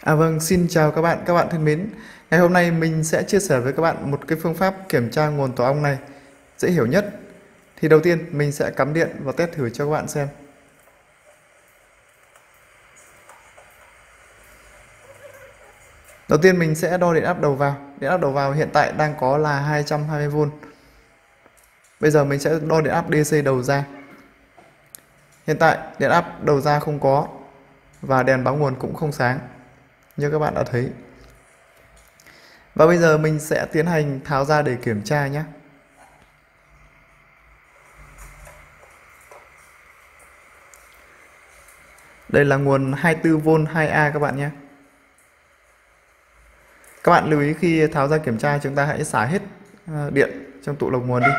Vâng, xin chào các bạn thân mến. Ngày hôm nay mình sẽ chia sẻ với các bạn một cái phương pháp kiểm tra nguồn tổ ong này dễ hiểu nhất. Thì đầu tiên mình sẽ cắm điện và test thử cho các bạn xem. Đầu tiên mình sẽ đo điện áp đầu vào. Điện áp đầu vào hiện tại đang có là 220V. Bây giờ mình sẽ đo điện áp DC đầu ra. Hiện tại điện áp đầu ra không có và đèn báo nguồn cũng không sáng như các bạn đã thấy. Và bây giờ mình sẽ tiến hành tháo ra để kiểm tra nhé. Đây là nguồn 24V 2A các bạn nhé. Các bạn lưu ý khi tháo ra kiểm tra chúng ta hãy xả hết điện trong tụ lọc nguồn đi.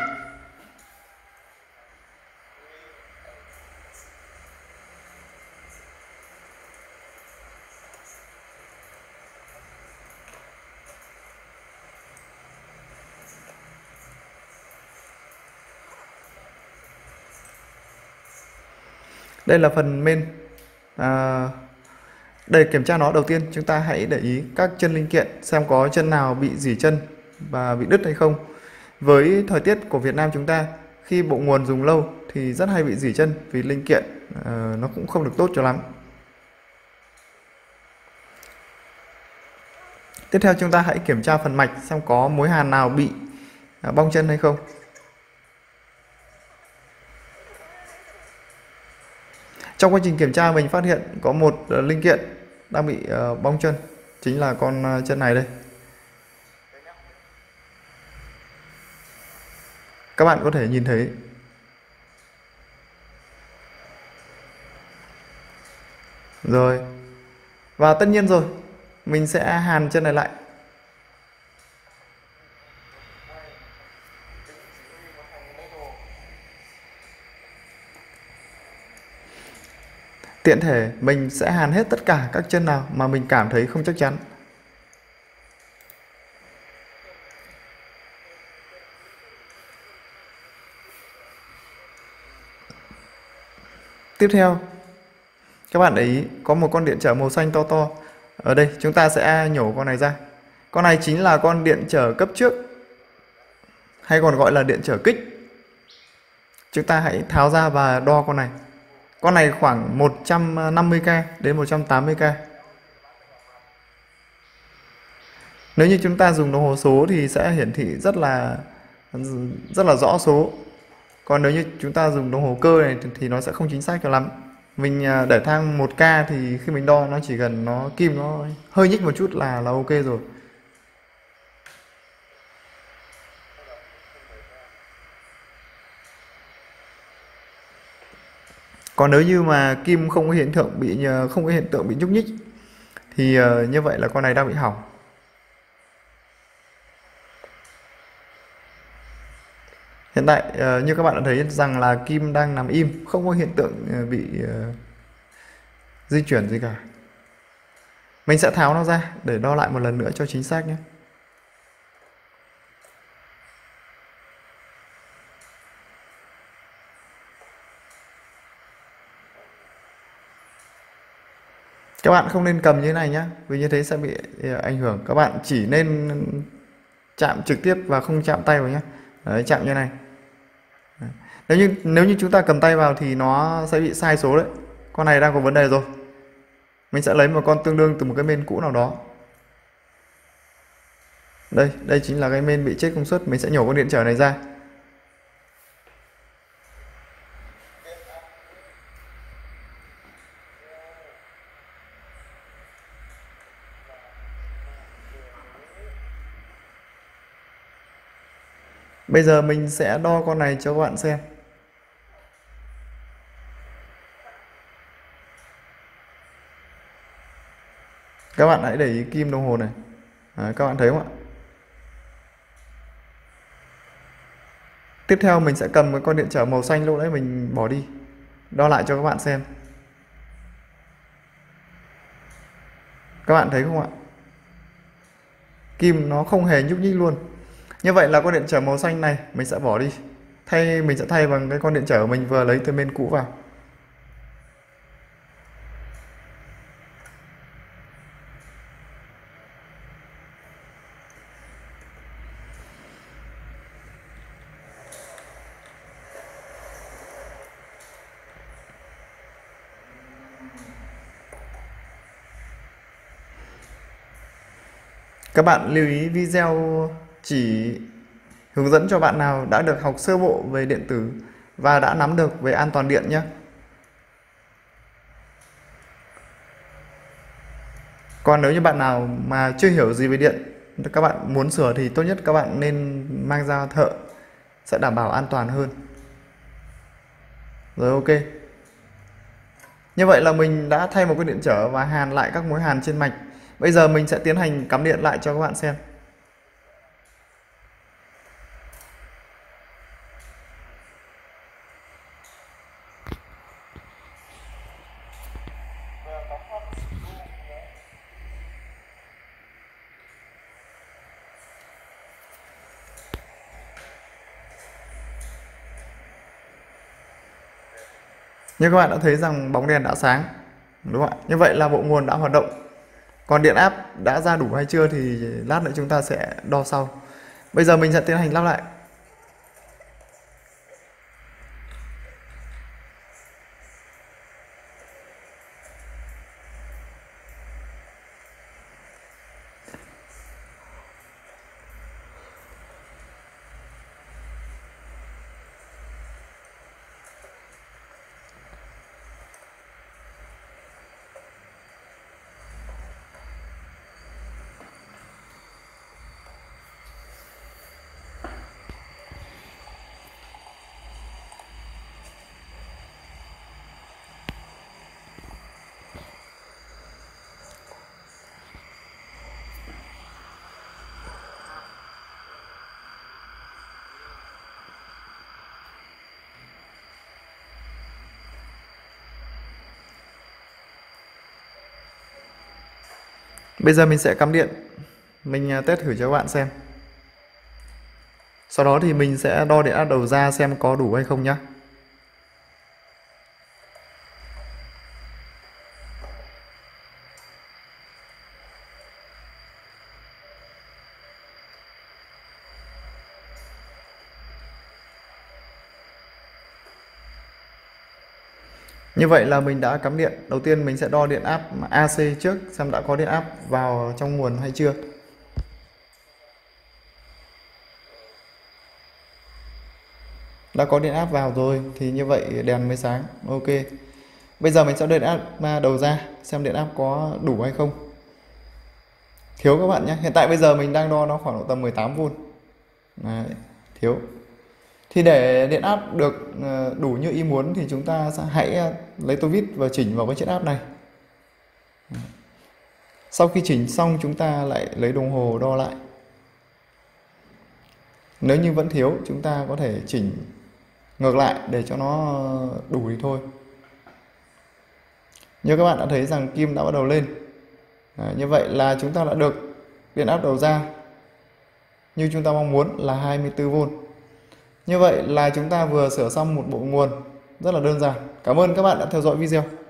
Đây là phần main. Để kiểm tra nó, đầu tiên chúng ta hãy để ý các chân linh kiện xem có chân nào bị rỉ chân và bị đứt hay không. Với thời tiết của Việt Nam chúng ta, khi bộ nguồn dùng lâu thì rất hay bị rỉ chân vì linh kiện nó cũng không được tốt cho lắm. Tiếp theo chúng ta hãy kiểm tra phần mạch xem có mối hàn nào bị bong chân hay không. Trong quá trình kiểm tra mình phát hiện có một linh kiện đang bị bong chân, chính là con chân này đây. Các bạn có thể nhìn thấy. Rồi. Và tất nhiên rồi, mình sẽ hàn chân này lại. Tiện thể mình sẽ hàn hết tất cả các chân nào mà mình cảm thấy không chắc chắn. Tiếp theo, các bạn để ý có một con điện trở màu xanh to to. Ở đây chúng ta sẽ nhổ con này ra. Con này chính là con điện trở cấp trước, hay còn gọi là điện trở kích. Chúng ta hãy tháo ra và đo con này. Con này khoảng 150k đến 180k. Nếu như chúng ta dùng đồng hồ số thì sẽ hiển thị rất là rõ số. Còn nếu như chúng ta dùng đồng hồ cơ này thì nó sẽ không chính xác cho lắm. Mình để thang 1k thì khi mình đo nó chỉ cần nó kim nó hơi nhích một chút là ok rồi. Còn nếu như mà kim không có hiện tượng bị nhúc nhích thì như vậy là con này đang bị hỏng. Hiện tại như các bạn đã thấy rằng là kim đang nằm im, không có hiện tượng bị di chuyển gì cả. Mình sẽ tháo nó ra để đo lại một lần nữa cho chính xác nhé. Các bạn không nên cầm như thế này nhé, vì như thế sẽ bị ảnh hưởng. Các bạn chỉ nên chạm trực tiếp và không chạm tay vào nhé. Đấy, chạm như này. Nếu như chúng ta cầm tay vào thì nó sẽ bị sai số đấy. Con này đang có vấn đề rồi. Mình sẽ lấy một con tương đương từ một cái main cũ nào đó. Đây chính là cái main bị chết công suất. Mình sẽ nhổ con điện trở này ra. Bây giờ mình sẽ đo con này cho các bạn xem. Các bạn hãy để ý kim đồng hồ này. Đấy, các bạn thấy không ạ? Tiếp theo mình sẽ cầm cái con điện trở màu xanh lúc nãy mình bỏ đi, đo lại cho các bạn xem. Các bạn thấy không ạ? Kim nó không hề nhúc nhích luôn. Như vậy là con điện trở màu xanh này mình sẽ bỏ đi. Mình sẽ thay bằng cái con điện trở mình vừa lấy từ bên cũ vào. Các bạn lưu ý video chỉ hướng dẫn cho bạn nào đã được học sơ bộ về điện tử và đã nắm được về an toàn điện nhé. Còn nếu như bạn nào mà chưa hiểu gì về điện, các bạn muốn sửa thì tốt nhất các bạn nên mang ra thợ, sẽ đảm bảo an toàn hơn. Rồi, ok. Như vậy là mình đã thay một cái điện trở và hàn lại các mối hàn trên mạch. Bây giờ mình sẽ tiến hành cắm điện lại cho các bạn xem. Như các bạn đã thấy rằng bóng đèn đã sáng, đúng không ạ? Như vậy là bộ nguồn đã hoạt động. Còn điện áp đã ra đủ hay chưa thì lát nữa chúng ta sẽ đo sau. Bây giờ mình sẽ tiến hành lắp lại. Bây giờ mình sẽ cắm điện, mình test thử cho các bạn xem. Sau đó thì mình sẽ đo điện áp đầu ra xem có đủ hay không nhé. Như vậy là mình đã cắm điện. Đầu tiên mình sẽ đo điện áp AC trước, xem đã có điện áp vào trong nguồn hay chưa. Đã có điện áp vào rồi thì như vậy đèn mới sáng. Ok. Bây giờ mình sẽ đo điện áp đầu ra, xem điện áp có đủ hay không. Thiếu các bạn nhé. Hiện tại bây giờ mình đang đo nó khoảng độ tầm 18V. Đấy, thiếu. Thì để điện áp được đủ như ý muốn thì chúng ta sẽ hãy lấy tô vít và chỉnh vào cái chiết áp này. Sau khi chỉnh xong chúng ta lại lấy đồng hồ đo lại. Nếu như vẫn thiếu chúng ta có thể chỉnh ngược lại để cho nó đủ thì thôi. Như các bạn đã thấy rằng kim đã bắt đầu lên. Như vậy là chúng ta đã được điện áp đầu ra như chúng ta mong muốn là 24V. Như vậy là chúng ta vừa sửa xong một bộ nguồn rất là đơn giản. Cảm ơn các bạn đã theo dõi video.